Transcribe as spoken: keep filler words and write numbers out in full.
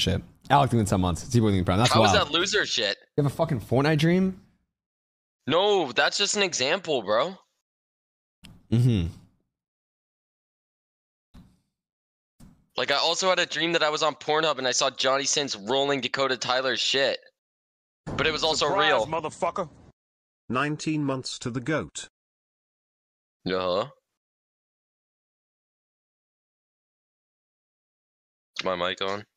shit. Alec doing some months. T-Boy doing prime. That's How wild. is that loser shit? You have a fucking Fortnite dream? No, that's just an example, bro. Mm-hmm. Like, I also had a dream that I was on Pornhub and I saw Johnny Sins rolling Dakota Tyler's shit. But it was also Surprise, real. Motherfucker. nineteen months to the GOAT. Uh-huh. Is my mic on?